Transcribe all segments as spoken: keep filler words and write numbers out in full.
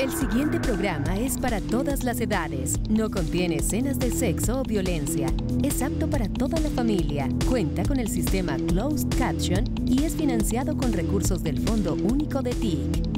El siguiente programa es para todas las edades. No contiene escenas de sexo o violencia. Es apto para toda la familia. Cuenta con el sistema Closed Caption y es financiado con recursos del Fondo Único de T I C.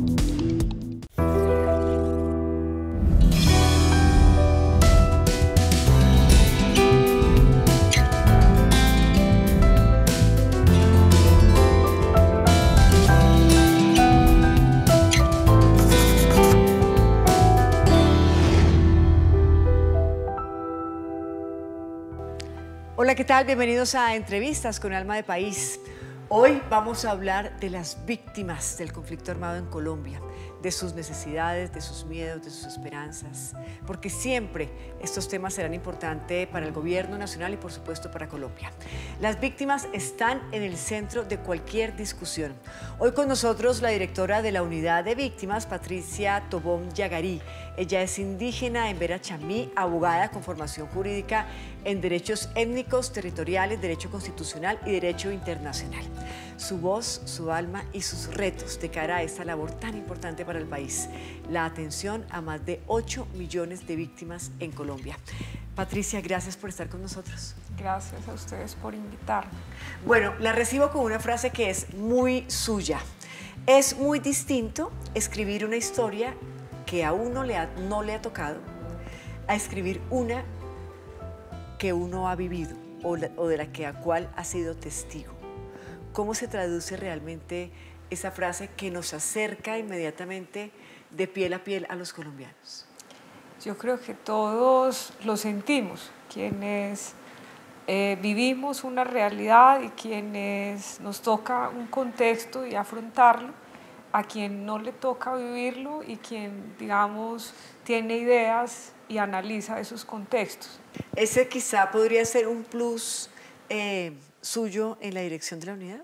Hola, ¿qué tal? Bienvenidos a Entrevistas con Alma de País. Hoy vamos a hablar de las víctimas del conflicto armado en Colombia, de sus necesidades, de sus miedos, de sus esperanzas, porque siempre estos temas serán importantes para el gobierno nacional y por supuesto para Colombia. Las víctimas están en el centro de cualquier discusión. Hoy con nosotros la directora de la Unidad de Víctimas, Patricia Tobón Yagarí. Ella es indígena en Vera Chamí, abogada con formación jurídica en derechos étnicos, territoriales, derecho constitucional y derecho internacional. Su voz, su alma y sus retos de cara a esta labor tan importante para el país, la atención a más de ocho millones de víctimas en Colombia. Patricia, gracias por estar con nosotros. Gracias a ustedes por invitarme. Bueno, la recibo con una frase que es muy suya. Es muy distinto escribir una historia que a uno le ha, no le ha tocado a escribir una que uno ha vivido o, la, o de la que a cual ha sido testigo. ¿Cómo se traduce realmente esa frase que nos acerca inmediatamente de piel a piel a los colombianos? Yo creo que todos lo sentimos, quienes eh, vivimos una realidad y quienes nos toca un contexto y afrontarlo, a quien no le toca vivirlo y quien, digamos, tiene ideas y analiza esos contextos. ¿Ese quizá podría ser un plus eh, suyo en la dirección de la unidad?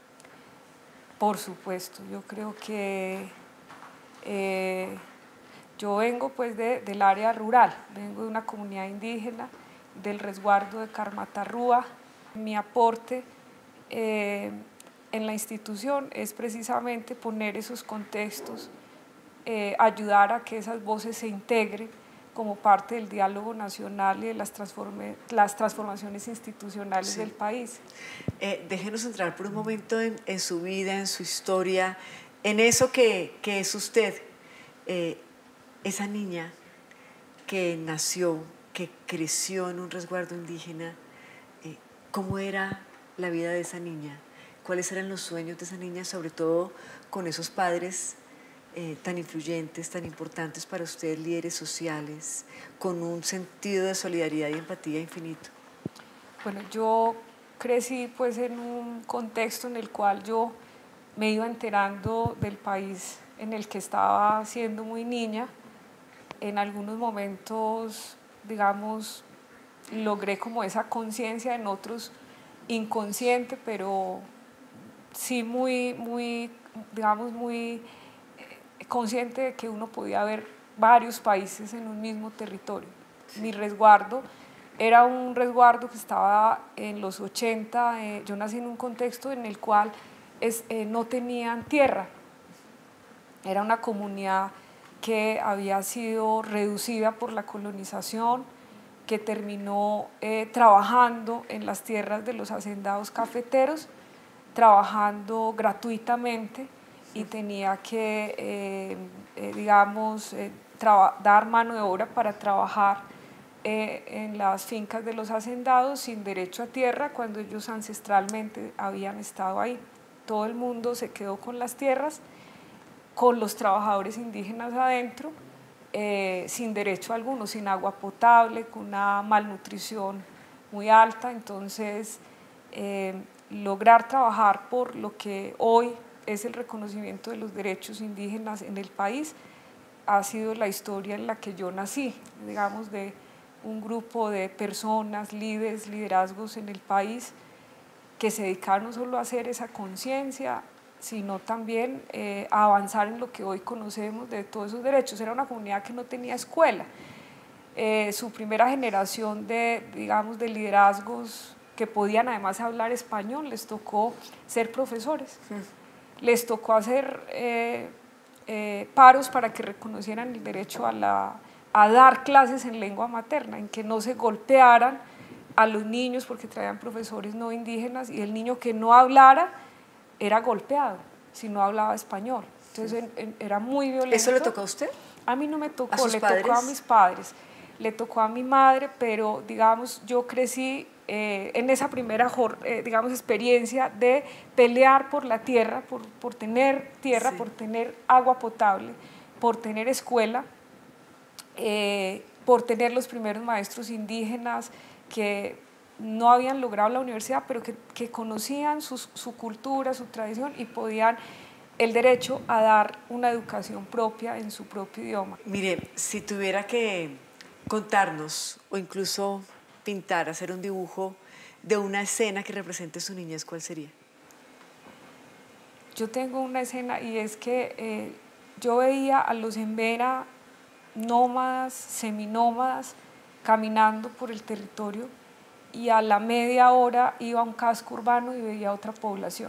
Por supuesto, yo creo que eh, yo vengo pues de, del área rural, vengo de una comunidad indígena, del resguardo de Carmatarrúa. Mi aporte eh, en la institución es precisamente poner esos contextos, eh, ayudar a que esas voces se integren como parte del diálogo nacional y de las, transforme, las transformaciones institucionales sí. del país. Eh, déjenos entrar por un momento en, en su vida, en su historia, en eso que, que es usted, eh, esa niña que nació, que creció en un resguardo indígena. Eh, ¿Cómo era la vida de esa niña? ¿Cuáles eran los sueños de esa niña, sobre todo con esos padres Eh, tan influyentes, tan importantes para ustedes, líderes sociales, con un sentido de solidaridad y empatía infinito? Bueno, yo crecí pues en un contexto en el cual yo me iba enterando del país en el que estaba siendo muy niña. En algunos momentos, digamos, logré como esa conciencia, en otros inconsciente, pero sí muy, muy, digamos, muy consciente de que uno podía ver varios países en un mismo territorio. Mi resguardo era un resguardo que estaba en los ochenta, eh, yo nací en un contexto en el cual es, eh, no tenían tierra, era una comunidad que había sido reducida por la colonización, que terminó eh, trabajando en las tierras de los hacendados cafeteros, trabajando gratuitamente, y tenía que, eh, eh, digamos, eh, dar mano de obra para trabajar eh, en las fincas de los hacendados sin derecho a tierra cuando ellos ancestralmente habían estado ahí. Todo el mundo se quedó con las tierras, con los trabajadores indígenas adentro, eh, sin derecho alguno, sin agua potable, con una malnutrición muy alta. Entonces, eh, lograr trabajar por lo que hoy es el reconocimiento de los derechos indígenas en el país, ha sido la historia en la que yo nací, digamos, de un grupo de personas, líderes, liderazgos en el país que se dedicaron no solo a hacer esa conciencia, sino también eh, a avanzar en lo que hoy conocemos de todos esos derechos. Era una comunidad que no tenía escuela. Eh, su primera generación de, digamos, de liderazgos que podían además hablar español, les tocó ser profesores. Sí. Les tocó hacer eh, eh, paros para que reconocieran el derecho a, la, a dar clases en lengua materna, en que no se golpearan a los niños porque traían profesores no indígenas y el niño que no hablara era golpeado si no hablaba español. Entonces en, en, era muy violento. ¿Eso le tocó a usted? A mí no me tocó, ¿A sus le padres? tocó a mis padres, le tocó a mi madre, pero digamos yo crecí eh, en esa primera eh, digamos, experiencia de pelear por la tierra, por, por tener tierra, sí. por tener agua potable, por tener escuela, eh, por tener los primeros maestros indígenas que no habían logrado la universidad, pero que, que conocían su, su cultura, su tradición y podían el derecho a dar una educación propia en su propio idioma. Mire, si tuviera que contarnos o incluso pintar, hacer un dibujo de una escena que represente su niñez, ¿cuál sería? Yo tengo una escena y es que eh, yo veía a los embera nómadas, seminómadas, caminando por el territorio y a la media hora iba a un casco urbano y veía otra población.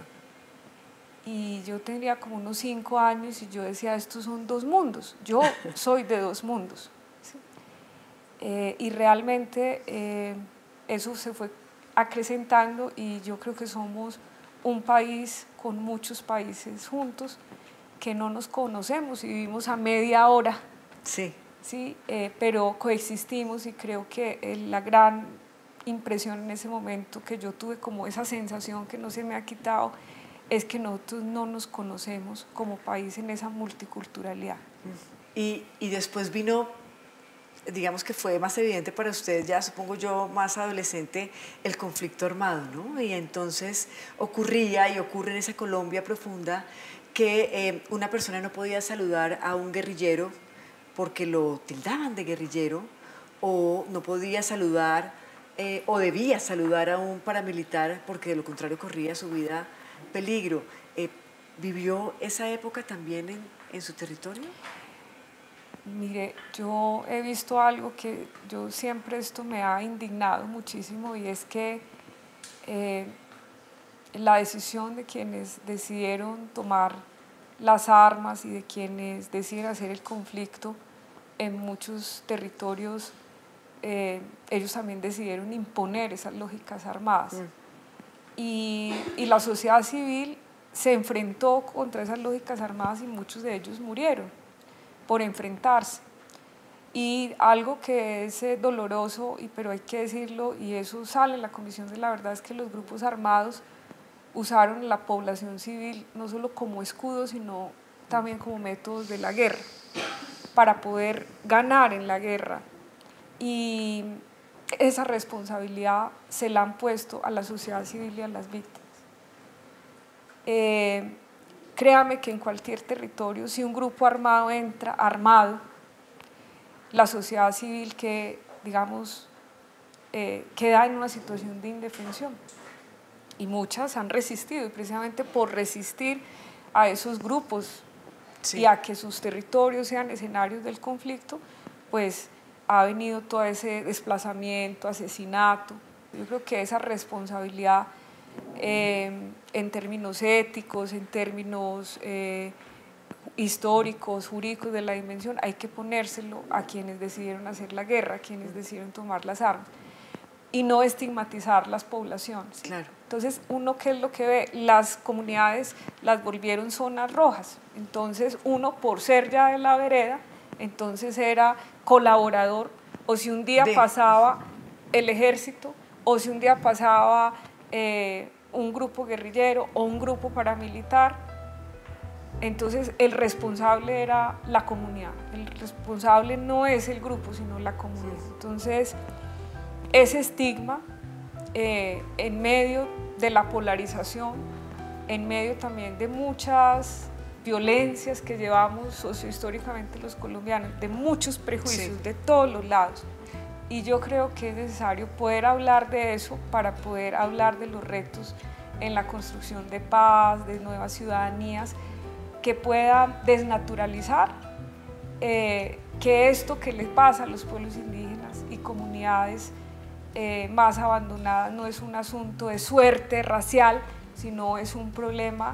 Y yo tenía como unos cinco años y yo decía, estos son dos mundos, yo soy de dos mundos. ¿Sí? Eh, y realmente eh, eso se fue acrecentando y yo creo que somos un país con muchos países juntos que no nos conocemos y vivimos a media hora. Sí. Sí, eh, pero coexistimos y creo que eh, la gran impresión en ese momento que yo tuve, como esa sensación que no se me ha quitado, es que nosotros no nos conocemos como país en esa multiculturalidad. Y, y después vino, digamos que fue más evidente para ustedes, ya supongo yo, más adolescente, el conflicto armado, ¿no? Y entonces ocurría y ocurre en esa Colombia profunda que eh, una persona no podía saludar a un guerrillero porque lo tildaban de guerrillero, o no podía saludar eh, o debía saludar a un paramilitar porque de lo contrario corría su vida peligro. Eh, ¿Vivió esa época también en, en su territorio? Mire, yo he visto algo que yo siempre esto me ha indignado muchísimo y es que eh, la decisión de quienes decidieron tomar las armas y de quienes deciden hacer el conflicto en muchos territorios, eh, ellos también decidieron imponer esas lógicas armadas. Mm. Y, y la sociedad civil se enfrentó contra esas lógicas armadas y muchos de ellos murieron por enfrentarse. Y algo que es eh, doloroso, y, pero hay que decirlo, y eso sale en la Comisión de la Verdad, es que los grupos armados usaron la población civil no solo como escudo, sino también como métodos de la guerra, para poder ganar en la guerra. Y esa responsabilidad se la han puesto a la sociedad civil y a las víctimas. Eh, créame que en cualquier territorio, si un grupo armado entra armado, la sociedad civil que, digamos, eh, queda en una situación de indefensión. Y muchas han resistido, y precisamente por resistir a esos grupos, sí, y a que sus territorios sean escenarios del conflicto, pues ha venido todo ese desplazamiento, asesinato. Yo creo que esa responsabilidad eh, en términos éticos, en términos eh, históricos, jurídicos de la dimensión, hay que ponérselo a quienes decidieron hacer la guerra, a quienes decidieron tomar las armas, y no estigmatizar las poblaciones. Claro. Entonces, uno, ¿qué es lo que ve? Las comunidades las volvieron zonas rojas. Entonces, uno, por ser ya de la vereda, entonces era colaborador, o si un día de... pasaba el ejército, o si un día pasaba eh, un grupo guerrillero o un grupo paramilitar, entonces el responsable era la comunidad. El responsable no es el grupo, sino la comunidad. Entonces, ese estigma, eh, en medio de la polarización, en medio también de muchas violencias que llevamos sociohistóricamente los colombianos, de muchos prejuicios, sí, de todos los lados. Y yo creo que es necesario poder hablar de eso para poder hablar de los retos en la construcción de paz, de nuevas ciudadanías, que puedan desnaturalizar eh, que esto que les pasa a los pueblos indígenas y comunidades eh, más abandonadas no es un asunto de suerte racial, sino es un problema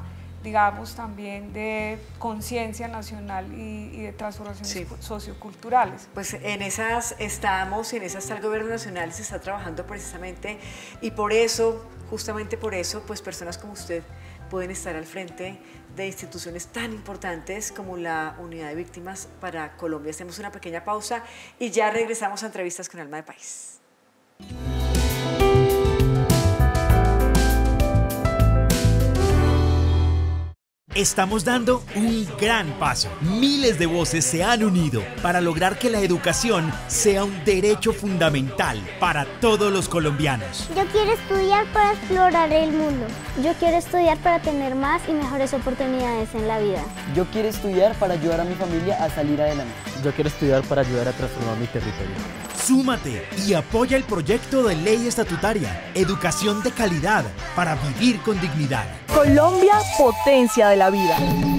digamos, también de conciencia nacional y, y de transformaciones sí. socioculturales. Pues en esas estamos, y en esas está el gobierno nacional, se está trabajando precisamente, y por eso, justamente por eso, pues personas como usted pueden estar al frente de instituciones tan importantes como la Unidad de Víctimas para Colombia. Hacemos una pequeña pausa y ya regresamos a Entrevistas con Alma de País. Estamos dando un gran paso. Miles de voces se han unido para lograr que la educación sea un derecho fundamental para todos los colombianos. Yo quiero estudiar para explorar el mundo. Yo quiero estudiar para tener más y mejores oportunidades en la vida. Yo quiero estudiar para ayudar a mi familia a salir adelante. Yo quiero estudiar para ayudar a transformar mi territorio. Súmate y apoya el proyecto de ley estatutaria, educación de calidad para vivir con dignidad. Colombia, potencia de la vida.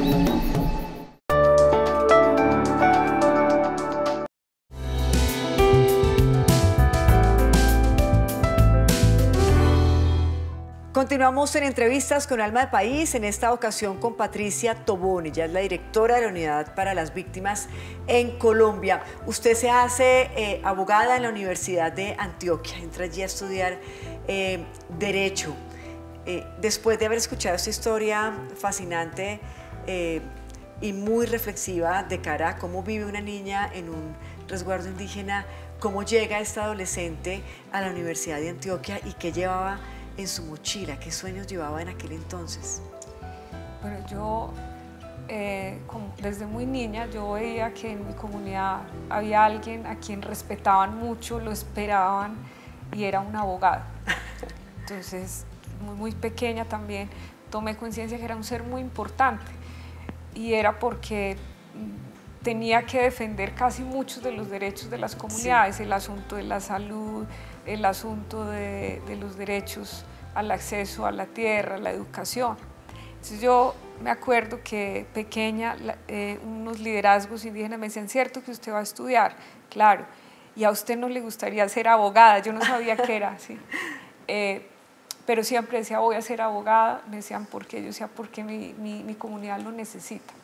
Continuamos en Entrevistas con Alma de País, en esta ocasión con Patricia Tobón. Ella es la directora de la Unidad para las Víctimas en Colombia. Usted se hace eh, abogada en la Universidad de Antioquia, entra allí a estudiar eh, Derecho. Eh, después de haber escuchado esta historia fascinante eh, y muy reflexiva de cara a cómo vive una niña en un resguardo indígena, cómo llega esta adolescente a la Universidad de Antioquia y qué llevaba en su mochila, qué sueños llevaba en aquel entonces. Bueno, yo eh, como desde muy niña yo veía que en mi comunidad había alguien a quien respetaban mucho, lo esperaban, y era un abogado. Entonces, muy, muy pequeña también tomé conciencia que era un ser muy importante, y era porque tenía que defender casi muchos de los derechos de las comunidades, sí. El asunto de la salud, el asunto de, de los derechos al acceso a la tierra, a la educación. Entonces yo me acuerdo que pequeña eh, unos liderazgos indígenas me decían, ¿cierto que usted va a estudiar? Claro. ¿Y a usted no le gustaría ser abogada? Yo no sabía qué era, ¿sí? Eh, pero siempre decía, voy a ser abogada. Me decían, ¿por qué? Yo decía, porque mi, mi, mi comunidad lo necesita.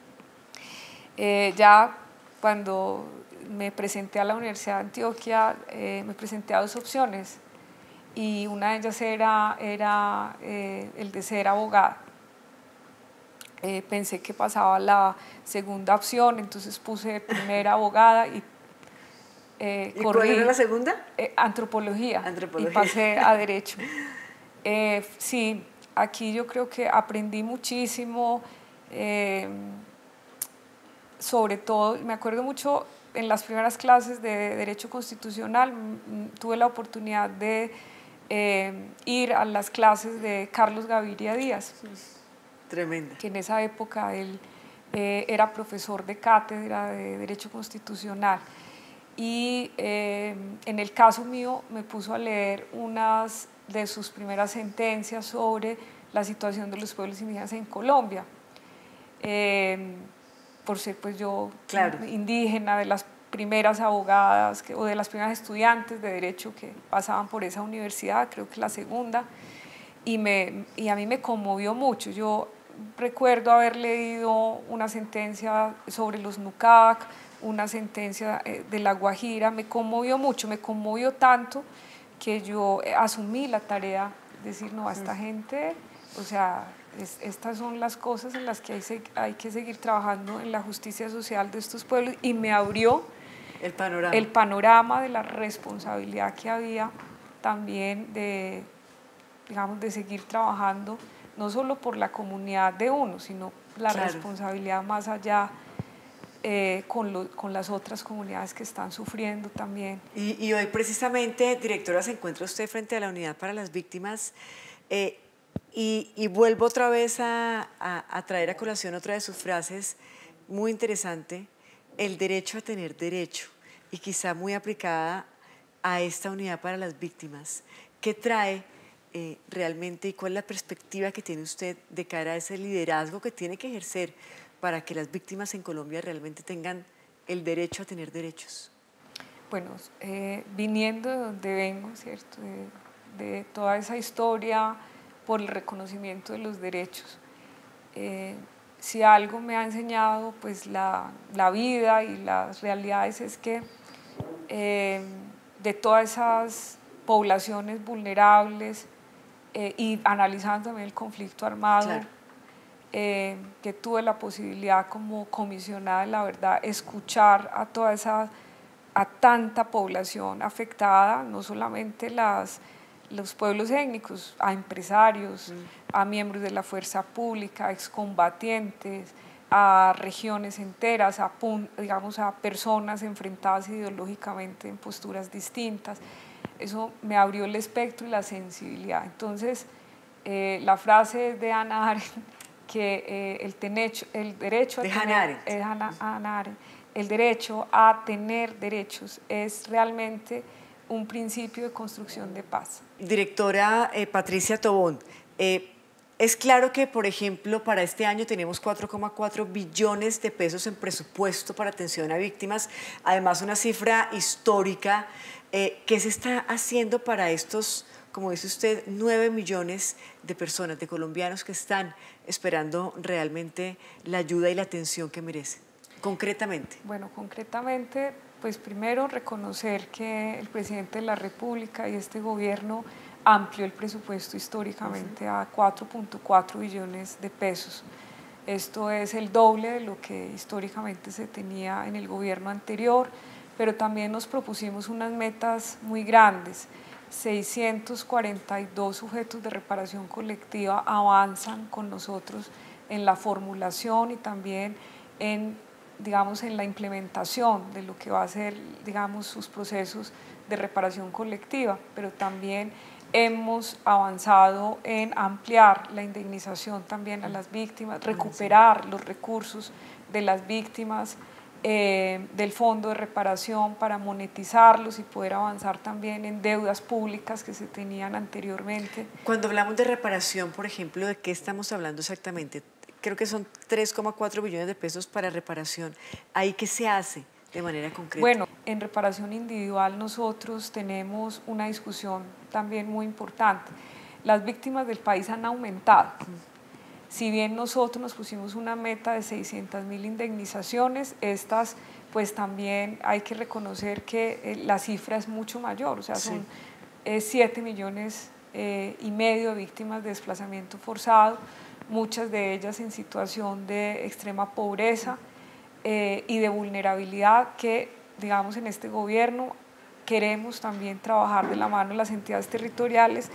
Eh, ya cuando me presenté a la Universidad de Antioquia, eh, me presenté a dos opciones, y una de ellas era, era eh, el de ser abogada. Eh, pensé que pasaba la segunda opción, entonces puse primera abogada y eh, ¿Y corrí, cuál era la segunda? Eh, antropología, antropología, y pasé a Derecho. Eh, sí, aquí yo creo que aprendí muchísimo, eh, sobre todo, me acuerdo mucho en las primeras clases de Derecho Constitucional, tuve la oportunidad de eh, ir a las clases de Carlos Gaviria Díaz. Tremenda. Que en esa época él eh, era profesor de cátedra de Derecho Constitucional. Y eh, en el caso mío me puso a leer unas de sus primeras sentencias sobre la situación de los pueblos indígenas en Colombia. Eh, por ser pues yo claro. indígena, de las primeras abogadas que, o de las primeras estudiantes de Derecho que pasaban por esa universidad, creo que la segunda, y, me, y a mí me conmovió mucho. Yo recuerdo haber leído una sentencia sobre los Nucac, una sentencia de La Guajira, me conmovió mucho, me conmovió tanto que yo asumí la tarea de decir, no, a esta gente, o sea, es, estas son las cosas en las que hay, se, hay que seguir trabajando en la justicia social de estos pueblos, y me abrió el panorama, el panorama de la responsabilidad que había también de, digamos, de seguir trabajando, no solo por la comunidad de uno, sino la claro. responsabilidad más allá eh, con, lo, con las otras comunidades que están sufriendo también. Y, y hoy precisamente, directora, se encuentra usted frente a la Unidad para las Víctimas, eh, y, y vuelvo otra vez a, a, a traer a colación otra de sus frases, muy interesante, el derecho a tener derecho, y quizá muy aplicada a esta Unidad para las Víctimas. ¿Qué trae eh, realmente, y cuál es la perspectiva que tiene usted de cara a ese liderazgo que tiene que ejercer para que las víctimas en Colombia realmente tengan el derecho a tener derechos? Bueno, eh, viniendo de donde vengo, ¿cierto? De, de toda esa historia por el reconocimiento de los derechos, Eh, si algo me ha enseñado pues la, la vida y las realidades es que eh, de todas esas poblaciones vulnerables eh, y analizando también el conflicto armado, claro. eh, que tuve la posibilidad como comisionada de la verdad escuchar a toda esa, a tanta población afectada, no solamente las los pueblos étnicos, a empresarios, mm. a miembros de la fuerza pública, a excombatientes, a regiones enteras, a, digamos, a personas enfrentadas ideológicamente en posturas distintas. Eso me abrió el espectro y la sensibilidad. Entonces, eh, la frase de Hannah Arendt, que eh, el, tenecho, el derecho a de tener, Hannah Arendt. Eh, Hannah, Hannah Arendt, el derecho a tener derechos es realmente un principio de construcción de paz. Directora eh, Patricia Tobón, eh, es claro que, por ejemplo, para este año tenemos cuatro coma cuatro billones de pesos en presupuesto para atención a víctimas, además una cifra histórica. Eh, ¿Qué se está haciendo para estos, como dice usted, nueve millones de personas, de colombianos que están esperando realmente la ayuda y la atención que merecen? Concretamente. Bueno, concretamente, pues primero reconocer que el presidente de la República y este gobierno amplió el presupuesto históricamente a cuatro punto cuatro billones de pesos. Esto es el doble de lo que históricamente se tenía en el gobierno anterior, pero también nos propusimos unas metas muy grandes. seiscientos cuarenta y dos sujetos de reparación colectiva avanzan con nosotros en la formulación y también en digamos, en la implementación de lo que va a ser, digamos, sus procesos de reparación colectiva, pero también hemos avanzado en ampliar la indemnización también a las víctimas, recuperar los recursos de las víctimas eh, del fondo de reparación para monetizarlos y poder avanzar también en deudas públicas que se tenían anteriormente. Cuando hablamos de reparación, por ejemplo, ¿de qué estamos hablando exactamente? Creo que son tres coma cuatro billones de pesos para reparación. ¿Ahí qué se hace de manera concreta? Bueno, en reparación individual nosotros tenemos una discusión también muy importante. Las víctimas del país han aumentado. Si bien nosotros nos pusimos una meta de seiscientas mil indemnizaciones, estas pues también hay que reconocer que la cifra es mucho mayor, o sea, son sí. siete millones eh, y medio de víctimas de desplazamiento forzado, muchas de ellas en situación de extrema pobreza eh, y de vulnerabilidad que, digamos, en este gobierno queremos también trabajar de la mano de las entidades territoriales,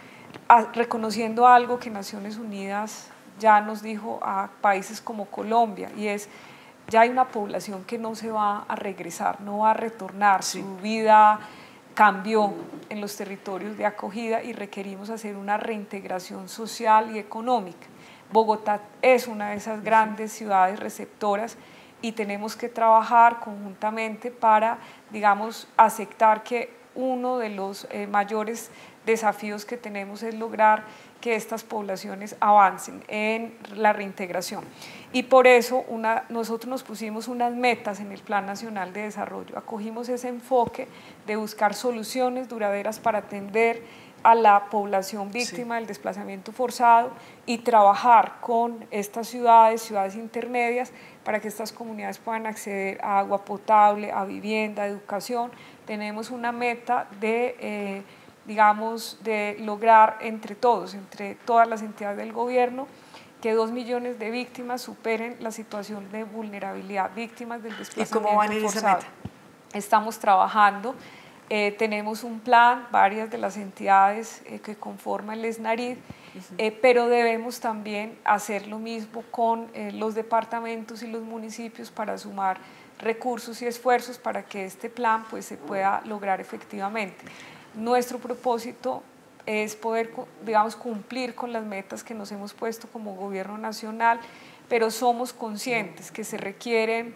a, reconociendo algo que Naciones Unidas ya nos dijo a países como Colombia, y es, ya hay una población que no se va a regresar, no va a retornar, sí. Su vida cambió en los territorios de acogida y requerimos hacer una reintegración social y económica. Bogotá es una de esas grandes ciudades receptoras y tenemos que trabajar conjuntamente para, digamos, aceptar que uno de los eh, mayores desafíos que tenemos es lograr que estas poblaciones avancen en la reintegración. Y por eso una, nosotros nos pusimos unas metas en el Plan Nacional de Desarrollo, acogimos ese enfoque de buscar soluciones duraderas para atender a la población víctima sí. del desplazamiento forzado y trabajar con estas ciudades, ciudades intermedias, para que estas comunidades puedan acceder a agua potable, a vivienda, a educación. Tenemos una meta de, eh, digamos, de lograr entre todos, entre todas las entidades del gobierno, que dos millones de víctimas superen la situación de vulnerabilidad, víctimas del desplazamiento forzado. ¿Y cómo van en esa meta? Estamos trabajando. Eh, tenemos un plan, varias de las entidades eh, que conforman el SNARID, uh-huh. eh, pero debemos también hacer lo mismo con eh, los departamentos y los municipios para sumar recursos y esfuerzos para que este plan pues, se pueda lograr efectivamente. Nuestro propósito es poder, digamos, cumplir con las metas que nos hemos puesto como gobierno nacional, pero somos conscientes que se requieren,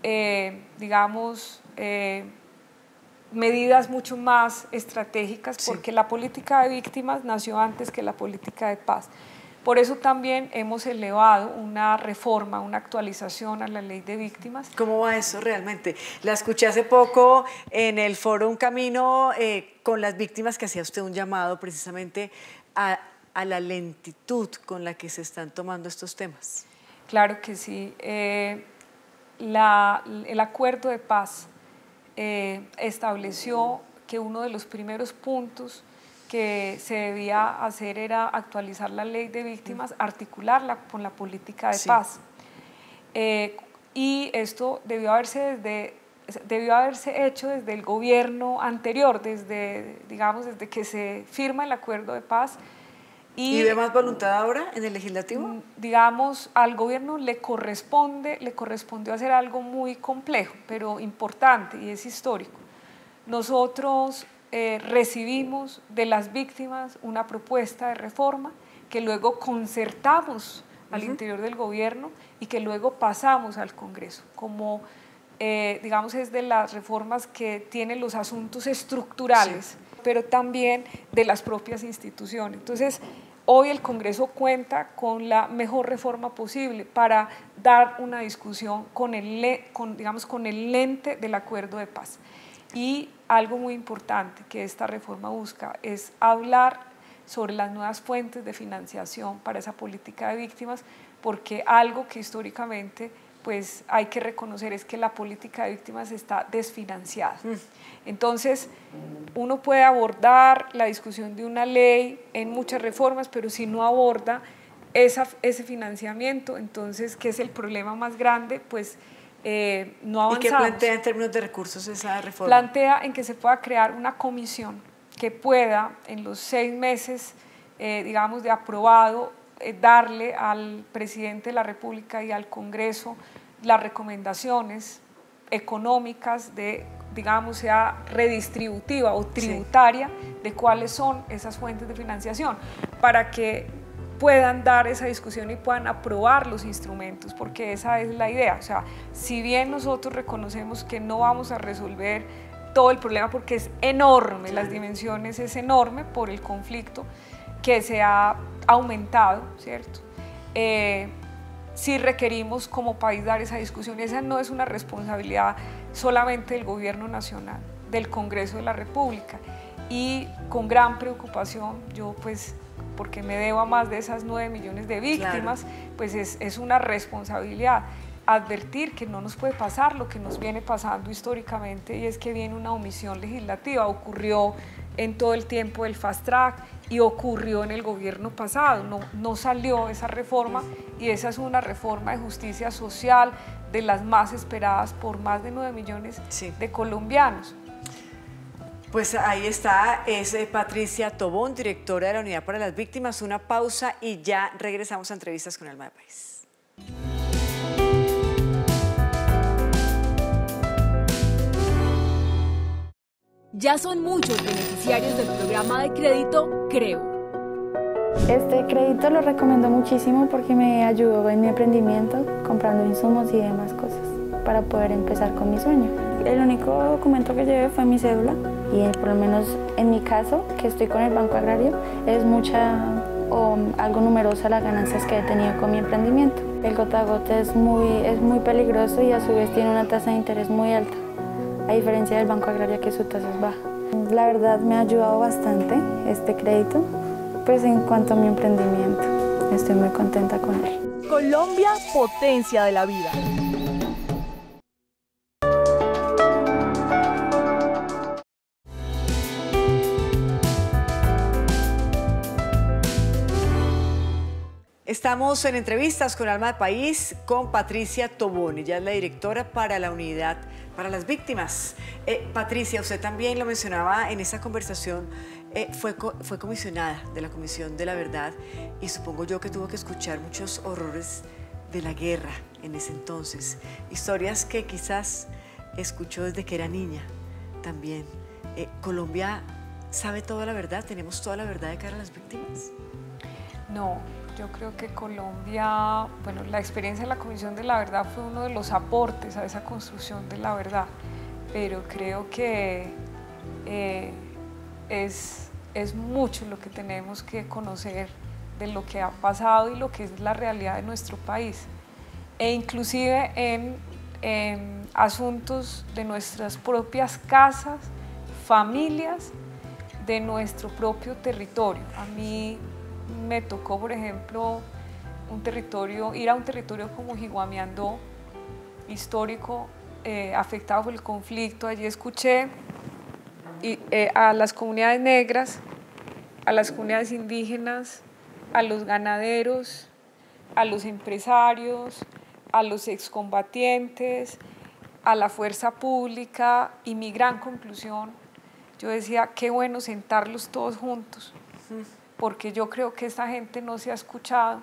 eh, digamos, eh, medidas mucho más estratégicas, sí. porque la política de víctimas nació antes que la política de paz. Por eso también hemos elevado una reforma, una actualización a la ley de víctimas. ¿Cómo va eso realmente? La escuché hace poco en el foro Un Camino eh, con las víctimas, que hacía usted un llamado precisamente a, a la lentitud con la que se están tomando estos temas? Claro que sí. Eh, la, el acuerdo de paz eh, estableció que uno de los primeros puntos que se debía hacer era actualizar la ley de víctimas, articularla con la política de sí. paz. Eh, y esto debió haberse, desde, debió haberse hecho desde el gobierno anterior, desde, digamos, desde que se firma el acuerdo de paz. ¿Y, ¿Y ve más voluntad ahora en el legislativo? Digamos, al gobierno le corresponde, le correspondió hacer algo muy complejo, pero importante y es histórico. Nosotros eh, recibimos de las víctimas una propuesta de reforma que luego concertamos al uh-huh. interior del gobierno y que luego pasamos al Congreso, como eh, digamos es de las reformas que tienen los asuntos estructurales, sí. pero también de las propias instituciones. Entonces, hoy el Congreso cuenta con la mejor reforma posible para dar una discusión con el, con, digamos, con el lente del acuerdo de paz. Y algo muy importante que esta reforma busca es hablar sobre las nuevas fuentes de financiación para esa política de víctimas, porque algo que históricamente pues, hay que reconocer es que la política de víctimas está desfinanciada. Mm. Entonces, uno puede abordar la discusión de una ley en muchas reformas, pero si no aborda esa, ese financiamiento, entonces, ¿qué es el problema más grande? Pues eh, no avanzamos. ¿Y qué plantea en términos de recursos esa reforma? Plantea en que se pueda crear una comisión que pueda en los seis meses, eh, digamos, de aprobado, eh, darle al presidente de la República y al Congreso las recomendaciones económicas de, digamos, sea redistributiva o tributaria sí. de cuáles son esas fuentes de financiación, para que puedan dar esa discusión y puedan aprobar los instrumentos, porque esa es la idea. O sea, si bien nosotros reconocemos que no vamos a resolver todo el problema porque es enorme, las dimensiones es enorme por el conflicto que se ha aumentado, ¿cierto? Eh, sí requerimos como país dar esa discusión, esa no es una responsabilidad solamente del gobierno nacional, del Congreso de la República, y con gran preocupación, yo pues, porque me debo a más de esas nueve millones de víctimas, claro. pues es, es una responsabilidad advertir que no nos puede pasar lo que nos viene pasando históricamente, y es que viene una omisión legislativa. Ocurrió en todo el tiempo del fast track y ocurrió en el gobierno pasado, no, no salió esa reforma, y esa es una reforma de justicia social de las más esperadas por más de nueve millones sí. de colombianos. Pues ahí está, es Patricia Tobón, directora de la Unidad para las Víctimas. Una pausa y ya regresamos a Entrevistas con Alma de País. Ya son muchos beneficiarios del programa de crédito Creo. Este crédito lo recomiendo muchísimo porque me ayudó en mi emprendimiento, comprando insumos y demás cosas para poder empezar con mi sueño. El único documento que llevé fue mi cédula, y por lo menos en mi caso, que estoy con el Banco Agrario, es mucha o algo numerosa las ganancias que he tenido con mi emprendimiento. El gota a gota es muy, es muy peligroso y a su vez tiene una tasa de interés muy alta, a diferencia del Banco Agrario, que su tasa es baja. La verdad me ha ayudado bastante este crédito, pues en cuanto a mi emprendimiento, estoy muy contenta con él. Colombia, potencia de la vida. Estamos en Entrevistas con Alma de País con Patricia Tobón. Ella es la directora para la Unidad para las Víctimas. Eh, Patricia, usted también lo mencionaba en esta conversación, eh, fue, co fue comisionada de la Comisión de la Verdad, y supongo yo que tuvo que escuchar muchos horrores de la guerra en ese entonces. Historias que quizás escuchó desde que era niña también. Eh, ¿Colombia sabe toda la verdad? ¿Tenemos toda la verdad de cara a las víctimas? No. Yo creo que Colombia, bueno, la experiencia de la Comisión de la Verdad fue uno de los aportes a esa construcción de la verdad, pero creo que eh, es, es mucho lo que tenemos que conocer de lo que ha pasado y lo que es la realidad de nuestro país, e inclusive en, en asuntos de nuestras propias casas, familias, de nuestro propio territorio. A mí me tocó, por ejemplo, un territorio, ir a un territorio como Jiguamiandó, histórico, eh, afectado por el conflicto. Allí escuché y, eh, a las comunidades negras, a las comunidades indígenas, a los ganaderos, a los empresarios, a los excombatientes, a la fuerza pública, y mi gran conclusión, yo decía, qué bueno sentarlos todos juntos, porque yo creo que esta gente no se ha escuchado,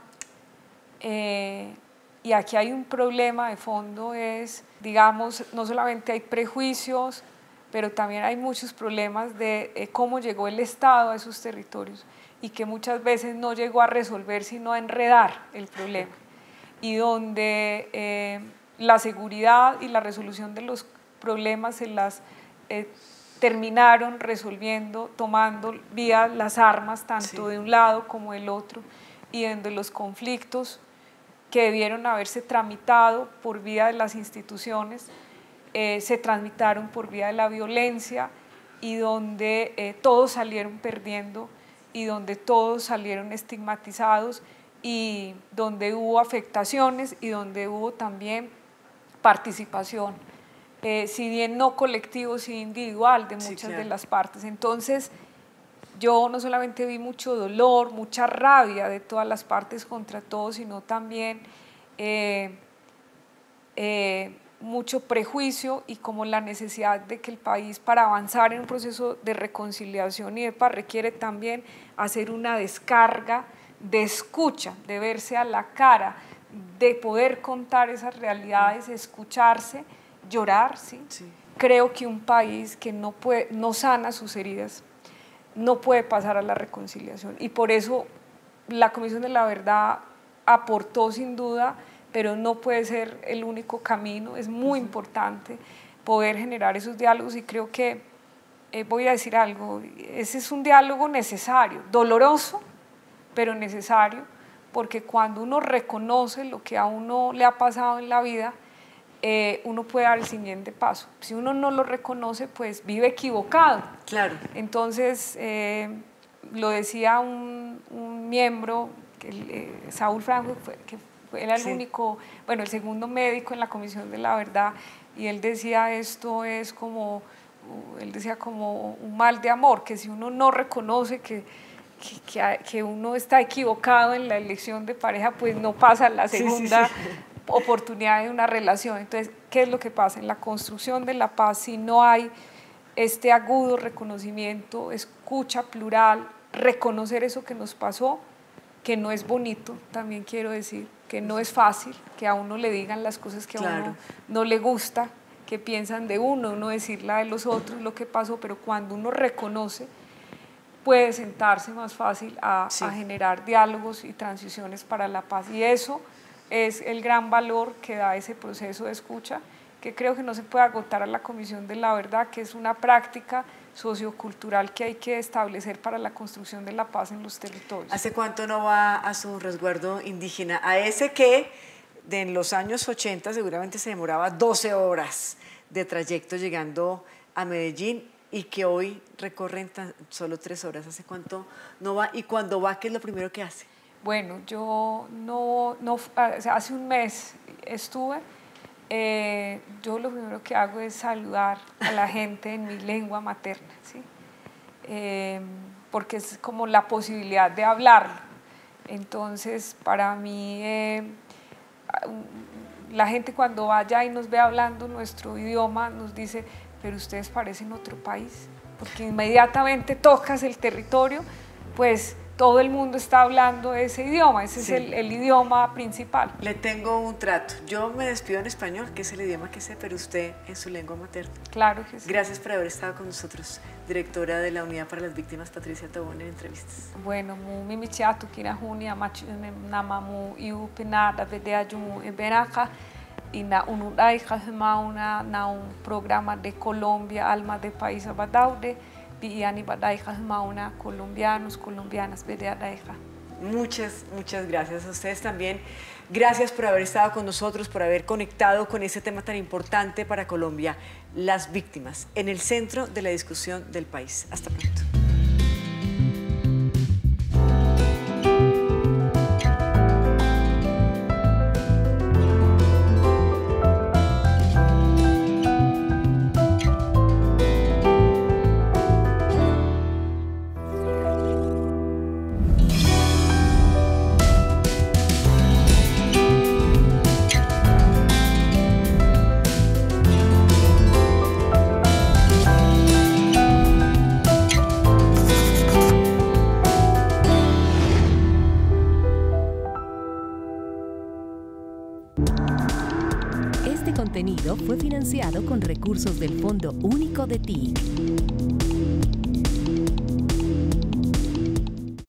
eh, y aquí hay un problema de fondo, es, digamos, no solamente hay prejuicios, pero también hay muchos problemas de eh, cómo llegó el Estado a esos territorios, y que muchas veces no llegó a resolver, sino a enredar el problema, y donde eh, la seguridad y la resolución de los problemas se las eh, terminaron resolviendo, tomando vía las armas, tanto sí. de un lado como del otro, y donde los conflictos que debieron haberse tramitado por vía de las instituciones, eh, se tramitaron por vía de la violencia, y donde eh, todos salieron perdiendo, y donde todos salieron estigmatizados, y donde hubo afectaciones, y donde hubo también participación, eh, si bien no colectivo, sí individual, de muchas sí, claro. de las partes. Entonces, yo no solamente vi mucho dolor, mucha rabia de todas las partes contra todos, sino también eh, eh, mucho prejuicio, y como la necesidad de que el país, para avanzar en un proceso de reconciliación y de paz, requiere también hacer una descarga de escucha, de verse a la cara, de poder contar esas realidades, escucharse, llorar, ¿sí? Sí. Creo que un país que no, puede, no sana sus heridas no puede pasar a la reconciliación, y por eso la Comisión de la Verdad aportó sin duda, pero no puede ser el único camino. Es muy uh-huh. importante poder generar esos diálogos, y creo que, eh, voy a decir algo, ese es un diálogo necesario, doloroso, pero necesario, porque cuando uno reconoce lo que a uno le ha pasado en la vida, eh, uno puede dar el siguiente paso. Si uno no lo reconoce, pues vive equivocado. Claro. Entonces, eh, lo decía un, un miembro, que, eh, Saúl Franco, fue, que fue, era el sí. único, bueno, el segundo médico en la Comisión de la Verdad, y él decía, esto es como, él decía como un mal de amor, que si uno no reconoce que Que, que, que uno está equivocado en la elección de pareja, pues no pasa la segunda sí, sí, sí. oportunidad de una relación. Entonces, ¿qué es lo que pasa? En la construcción de la paz, si no hay este agudo reconocimiento, escucha plural, reconocer eso que nos pasó, que no es bonito, también quiero decir, que no es fácil, que a uno le digan las cosas que claro. a uno no le gusta, que piensan de uno, uno decir la de los otros, lo que pasó, pero cuando uno reconoce, puede sentarse más fácil a, sí. a generar diálogos y transiciones para la paz, y eso es el gran valor que da ese proceso de escucha, que creo que no se puede agotar a la Comisión de la Verdad, que es una práctica sociocultural que hay que establecer para la construcción de la paz en los territorios. ¿Hace cuánto no va a su resguardo indígena? A ese que de en los años ochenta seguramente se demoraba doce horas de trayecto llegando a Medellín, y que hoy recorren tan solo tres horas. ¿Hace cuánto no va? Y cuando va, ¿qué es lo primero que hace? Bueno, yo no, no o sea, hace un mes estuve, eh, yo lo primero que hago es saludar a la gente en mi lengua materna, ¿sí? Eh, porque es como la posibilidad de hablarlo. Entonces, para mí, eh, la gente cuando vaya y nos ve hablando nuestro idioma, nos dice, pero ustedes parecen otro país, porque inmediatamente tocas el territorio, pues todo el mundo está hablando ese idioma, ese sí. es el, el idioma principal. Le tengo un trato, yo me despido en español, que es el idioma que sé, pero usted en su lengua materna. Claro que sí. Gracias por haber estado con nosotros, directora de la Unidad para las Víctimas, Patricia Tobón, en Entrevistas. Bueno, mu mimichiatu kina juni amachu namamu iu penada vedeajumu eberaka, y na unudai una na un programa de Colombia, Alma de País Abadaude, Biani Badai una colombianos, colombianas, Bedeadaija. Muchas, muchas gracias a ustedes también. Gracias por haber estado con nosotros, por haber conectado con ese tema tan importante para Colombia, las víctimas, en el centro de la discusión del país. Hasta pronto. Este contenido fue financiado con recursos del Fondo Único de T I C.